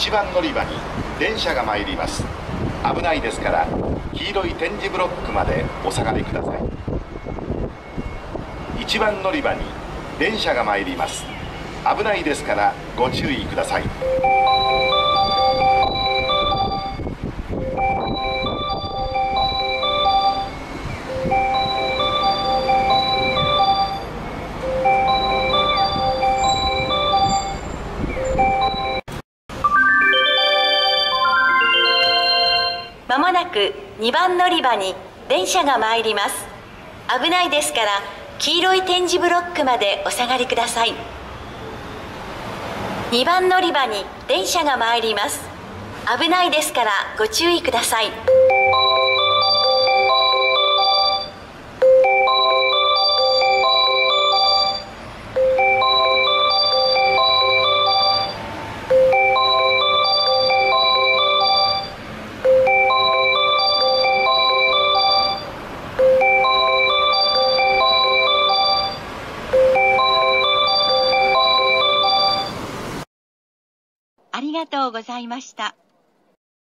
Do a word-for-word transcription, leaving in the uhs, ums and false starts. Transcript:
いちばん乗り場に電車が参ります。危ないですから黄色い点字ブロックまでお下がりください。いちばん乗り場に電車が参ります。危ないですからご注意ください。 まもなくにばん乗り場に電車が参ります。危ないですから黄色い点字ブロックまでお下がりください。にばん乗り場に電車が参ります。危ないですからご注意ください。ありがとうございました。